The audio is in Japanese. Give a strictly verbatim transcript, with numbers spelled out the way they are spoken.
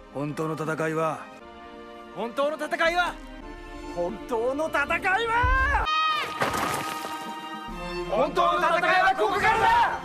本当の戦いは本当の戦いは本当の戦いは本当の戦いはここからだ。